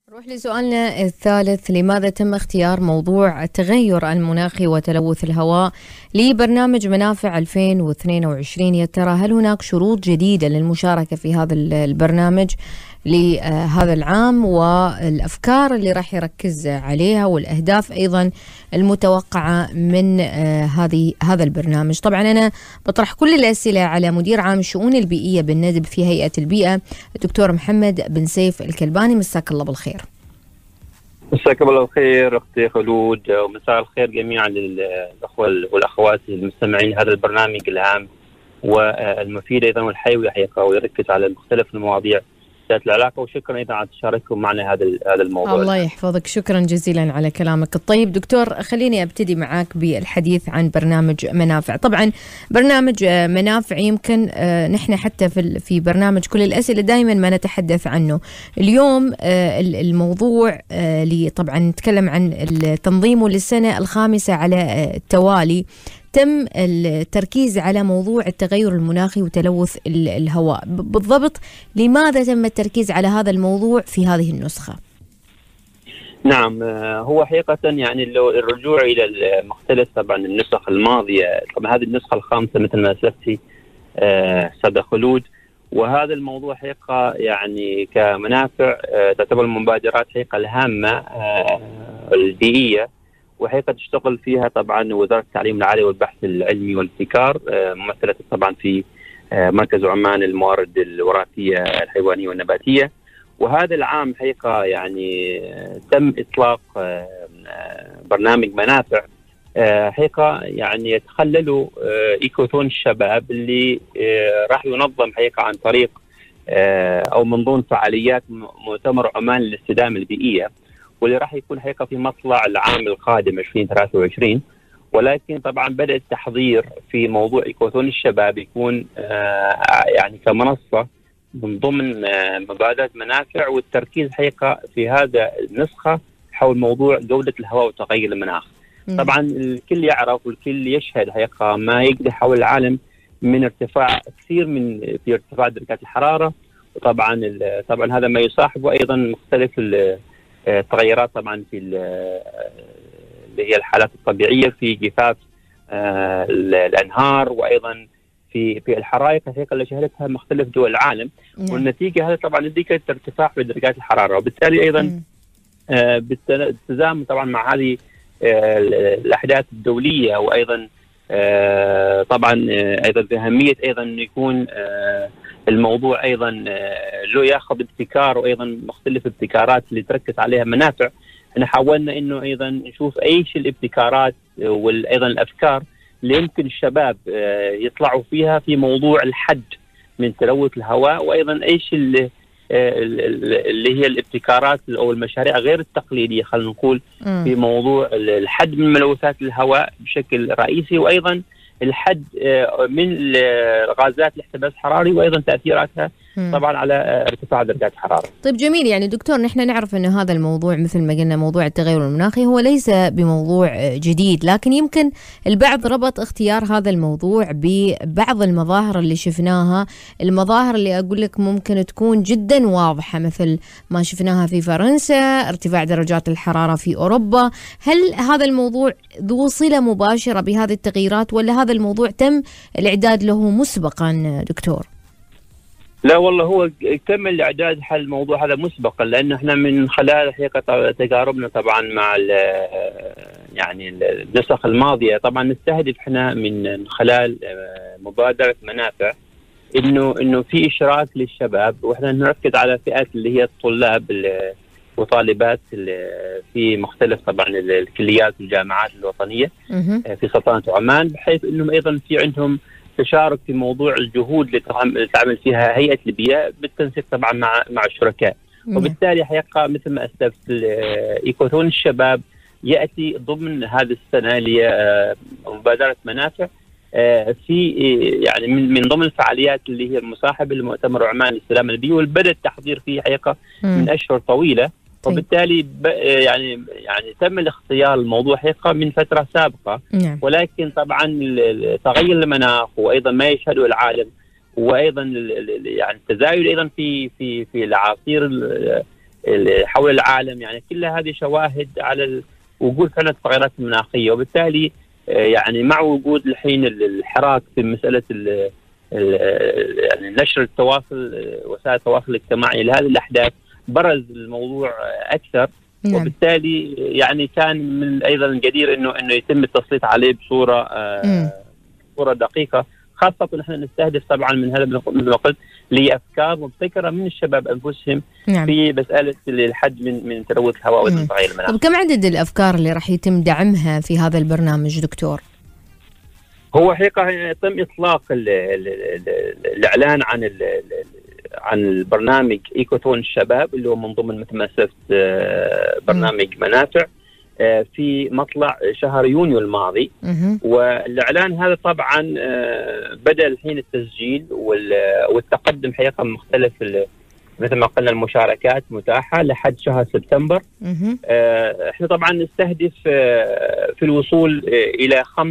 نروح لسؤالنا الثالث. لماذا تم اختيار موضوع التغير المناخي وتلوث الهواء لبرنامج منافع 2022؟ يا ترى هل هناك شروط جديدة للمشاركة في هذا البرنامج لهذا العام، والأفكار اللي راح يركز عليها والأهداف أيضا المتوقعة من هذا البرنامج؟ طبعا أنا بطرح كل الأسئلة على مدير عام الشؤون البيئية بالندب في هيئة البيئة الدكتور محمد بن سيف الكلباني. مساك الله بالخير. مساكم الله بالخير اختي خلود، ومساء الخير جميعا للاخوه والاخوات المستمعين هذا البرنامج الهام والمفيد ايضا والحيوي حقيقه، ويركز على مختلف المواضيع ذات العلاقه. وشكرا ايضا على تشارككم معنا هذا الموضوع. الله يحفظك، شكرا جزيلا على كلامك الطيب. دكتور، خليني ابتدي معاك بالحديث عن برنامج منافع. طبعا برنامج منافع يمكن نحن حتى في برنامج كل الاسئله دائما ما نتحدث عنه. اليوم الموضوع اللي طبعا نتكلم عن تنظيمه للسنه الخامسه على التوالي، تم التركيز على موضوع التغير المناخي وتلوث الهواء. بالضبط لماذا تم التركيز على هذا الموضوع في هذه النسخة؟ نعم، هو حقيقة يعني لو الرجوع إلى مختلف طبعا النسخ الماضية، طبعا هذه النسخة الخامسة مثل ما أسلفتي أستاذة خلود، وهذا الموضوع حقيقة يعني كمنافع تعتبر المبادرات حقيقة الهامة البيئية، وحقيقة تشتغل فيها طبعا وزارة التعليم العالي والبحث العلمي والابتكار ممثلة طبعا في مركز عمان الموارد الوراثية الحيوانية والنباتية. وهذا العام حقيقة يعني تم إطلاق برنامج منافع حقيقة يعني يتخلله إيكوثون الشباب اللي راح ينظم حقيقة عن طريق أو من ضمن فعاليات مؤتمر عمان للاستدامة البيئية، واللي راح يكون حقيقة في مطلع العام القادم 2023. ولكن طبعا بدأ التحضير في موضوع إيكوثون الشباب يكون يعني كمنصة من ضمن مبادرة منافع، والتركيز حقيقة في هذا النسخة حول موضوع جودة الهواء وتغير المناخ. طبعا الكل يعرف والكل يشهد حقيقة ما يجري حول العالم من ارتفاع كثير في ارتفاع درجات الحرارة، وطبعا هذا ما يصاحبه أيضا مختلف التغيرات طبعا في اللي هي الحالات الطبيعيه في جفاف الانهار، وايضا في الحرائق الحقيقه اللي شهدتها مختلف دول العالم. والنتيجه هذا طبعا نتيجه ارتفاع في درجات الحراره، وبالتالي ايضا بالتزامن طبعا مع هذه الاحداث الدوليه، وايضا طبعا ايضا باهميه ايضا انه يكون الموضوع ايضا له ياخذ ابتكار، وايضا مختلف الابتكارات اللي تركز عليها منافع. احنا حاولنا انه ايضا نشوف ايش الابتكارات وايضا الافكار اللي يمكن الشباب يطلعوا فيها في موضوع الحد من تلوث الهواء، وايضا ايش اللي هي الابتكارات او المشاريع غير التقليديه خلينا نقول في موضوع الحد من ملوثات الهواء بشكل رئيسي، وايضا الحد من غازات الاحتباس الحراري وايضا تاثيراتها طبعا على ارتفاع درجات الحراره. طيب جميل. يعني دكتور، نحن نعرف انه هذا الموضوع مثل ما قلنا موضوع التغير المناخي هو ليس بموضوع جديد، لكن يمكن البعض ربط اختيار هذا الموضوع ببعض المظاهر اللي شفناها، المظاهر اللي اقول لك ممكن تكون جدا واضحه مثل ما شفناها في فرنسا، ارتفاع درجات الحراره في اوروبا. هل هذا الموضوع ذو صله مباشره بهذه التغييرات، ولا هذا الموضوع تم الاعداد له مسبقا دكتور؟ لا والله، هو تم الاعداد حل الموضوع هذا مسبقا، لانه احنا من خلال حقيقه تجاربنا طبعا مع يعني النسخ الماضيه طبعا نستهدف احنا من خلال مبادره منافع انه في اشراك للشباب، واحنا نركز على فئات اللي هي الطلاب وطالبات في مختلف طبعا الكليات والجامعات الوطنيه في سلطنه عمان، بحيث انهم ايضا في عندهم تشارك في موضوع الجهود اللي تعمل فيها هيئة البيئة بالتنسيق طبعا مع الشركاء. وبالتالي حقيقة مثل ما أسلفت إيكوثون الشباب يأتي ضمن هذه السنة لمبادرة منافع في يعني من ضمن الفعاليات اللي هي المصاحبة لمؤتمر عمان للسلام البيئي، والبدأ التحضير فيه حقيقة من أشهر طويلة. وبالتالي يعني تم الاختيار الموضوع حقيقة من فترة سابقة، ولكن طبعا تغير المناخ وايضا ما يشهده العالم، وايضا يعني التزايد ايضا في العصير حول العالم، يعني كل هذه شواهد على وجود فعلا التغيرات المناخيه. وبالتالي يعني مع وجود الحين الحراك في مساله يعني نشر التواصل، وسائل التواصل الاجتماعي لهذه الاحداث، برز الموضوع اكثر. نعم. وبالتالي يعني كان من ايضا الجدير انه يتم التسليط عليه بصوره دقيقه، خاصه نحن نستهدف طبعا من هذا مثل ما قلت لافكار مبتكره من الشباب انفسهم. نعم. في مساله الحد من تلوث الهواء والتغير المناخي. طب كم عدد الافكار اللي راح يتم دعمها في هذا البرنامج دكتور؟ هو حقيقه يتم اطلاق الاعلان عن البرنامج ايكوتون الشباب اللي هو من ضمن مثل ما سلفت برنامج منافع في مطلع شهر يونيو الماضي. والاعلان هذا طبعا بدا الحين التسجيل والتقدم حقيقه مختلف، مثل ما قلنا المشاركات متاحه لحد شهر سبتمبر. احنا طبعا نستهدف في الوصول الى 5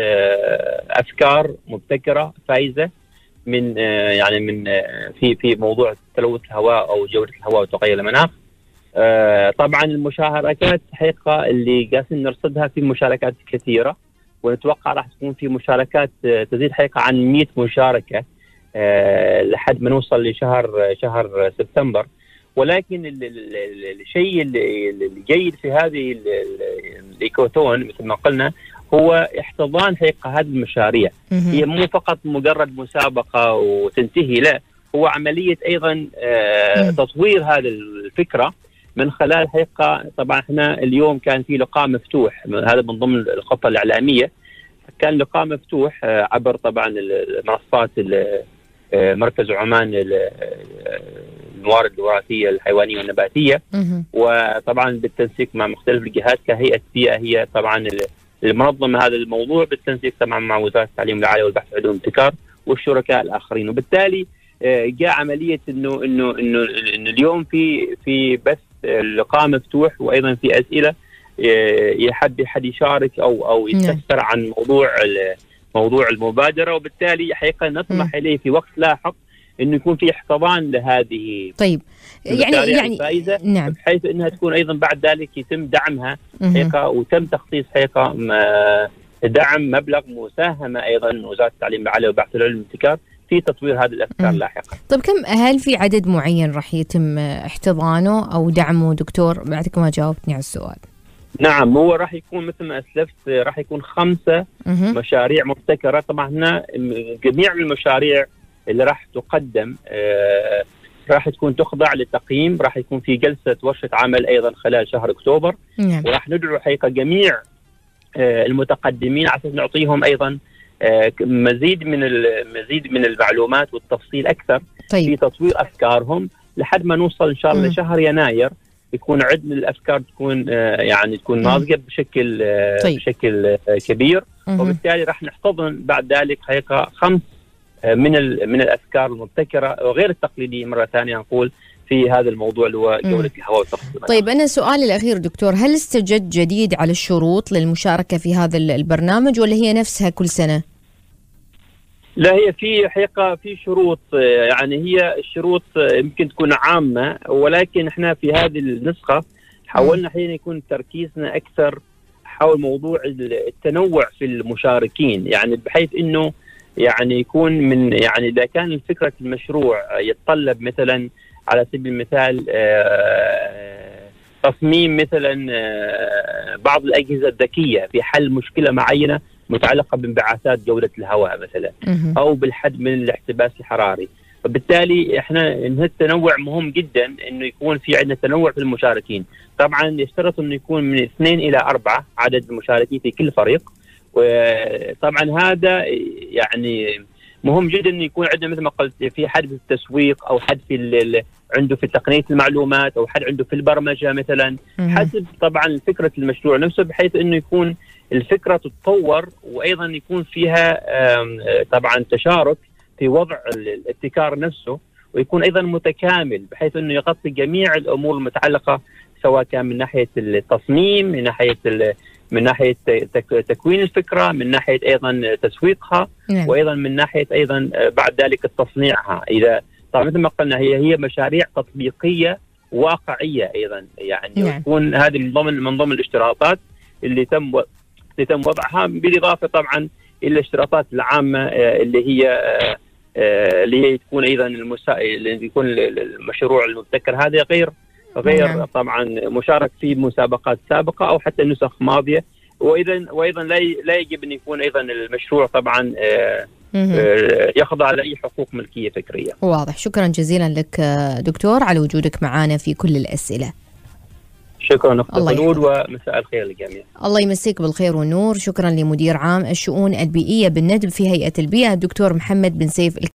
افكار مبتكره فائزه من يعني من في موضوع تلوث الهواء او جوده الهواء وتغير المناخ. طبعا المشاركات حقيقه اللي قاعدين نرصدها في مشاركات كثيره، ونتوقع راح تكون في مشاركات تزيد حقيقه عن 100 مشاركه لحد ما نوصل لشهر سبتمبر. ولكن الشيء الجيد في هذه الايكوتون مثل ما قلنا هو احتضان حقيقه هذه المشاريع. هي مو فقط مجرد مسابقه وتنتهي، لا، هو عمليه ايضا تطوير هذه الفكره من خلال حقيقه. طبعا احنا اليوم كان في لقاء مفتوح، هذا من ضمن الخطه الاعلاميه، كان لقاء مفتوح عبر طبعا المنصات مركز عمان الموارد الوراثيه الحيوانيه والنباتيه، وطبعا بالتنسيق مع مختلف الجهات كهيئه بيئه هي طبعا المنظمه هذا الموضوع، بالتنسيق طبعا مع وزاره التعليم العالي والبحث والعلوم والابتكار والشركاء الاخرين. وبالتالي جاء عمليه انه اليوم في بث لقاء مفتوح، وايضا في اسئله حد يشارك او يستفسر عن موضوع المبادره. وبالتالي حقيقه نطمح اليه في وقت لاحق انه يكون في احتضان لهذه طيب يعني الفائزه، نعم، بحيث انها تكون ايضا بعد ذلك يتم دعمها حقيقه، وتم تخصيص حقيقه دعم مبلغ مساهمه ايضا من وزاره التعليم العالي والبحث والعلوم والابتكار في تطوير هذه الافكار لاحقا. طيب هل في عدد معين راح يتم احتضانه او دعمه دكتور؟ بعدك ما جاوبتني على السؤال. نعم، هو راح يكون مثل ما اسلفت، راح يكون 5 مشاريع مبتكره. طبعا هنا جميع المشاريع اللي راح تقدم راح تكون تخضع للتقييم، راح يكون في جلسه ورشه عمل ايضا خلال شهر اكتوبر. وراح ندعو حقيقه جميع المتقدمين على اساس نعطيهم ايضا مزيد من المعلومات والتفصيل اكثر في تطوير افكارهم لحد ما نوصل ان شاء الله لشهر يناير، يكون عندنا الافكار تكون يعني تكون ناضجه بشكل كبير. وبالتالي راح نحتضن بعد ذلك حقيقه 5 من الافكار المبتكره وغير التقليديه مره ثانيه نقول في هذا الموضوع اللي هو جوده الهواء والتغير. طيب انا سؤالي الاخير دكتور، هل استجد جديد على الشروط للمشاركه في هذا البرنامج ولا هي نفسها كل سنه؟ لا، هي في حقيقه في شروط، يعني هي الشروط يمكن تكون عامه، ولكن احنا في هذه النسخه حاولنا حين يكون تركيزنا اكثر حول موضوع التنوع في المشاركين، يعني بحيث انه يعني يكون من يعني اذا كان فكره المشروع يتطلب مثلا على سبيل المثال تصميم مثلا بعض الاجهزه الذكيه في حل مشكله معينه متعلقه بانبعاثات جوده الهواء مثلا، او بالحد من الاحتباس الحراري. فبالتالي احنا التنوع مهم جدا، انه يكون في عندنا تنوع في المشاركين. طبعا يشترط انه يكون من 2 إلى 4 عدد المشاركين في كل فريق، وطبعا هذا يعني مهم جدا انه يكون عندنا مثل ما قلت في حد في التسويق، او حد في عنده في تقنيه المعلومات، او حد عنده في البرمجه مثلا، حسب طبعا فكره المشروع نفسه، بحيث انه يكون الفكره تتطور، وايضا يكون فيها طبعا تشارك في وضع الابتكار نفسه، ويكون ايضا متكامل بحيث انه يغطي جميع الامور المتعلقه، سواء كان من ناحيه التصميم، من ناحيه تكوين الفكره، من ناحيه ايضا تسويقها، وايضا من ناحيه ايضا بعد ذلك تصنيعها. اذا طبعا مثل ما قلنا هي مشاريع تطبيقيه واقعيه ايضا يعني. نعم. وتكون هذه من ضمن الاشتراطات اللي تم وضعها، بالاضافه طبعا الى الاشتراطات العامه اللي هي تكون ايضا اللي يكون المشروع المبتكر هذا غير نعم. طبعا مشارك في مسابقات سابقه او حتى نسخ ماضيه. وايضا لا يجب ان يكون ايضا المشروع طبعا يخضع لاي حقوق ملكيه فكريه. واضح. شكرا جزيلا لك دكتور على وجودك معنا في كل الاسئله. شكرا اخت خلود، ومساء الخير للجميع. الله يمسيك بالخير والنور. شكرا لمدير عام الشؤون البيئيه بالندب في هيئه البيئه الدكتور محمد بن سيف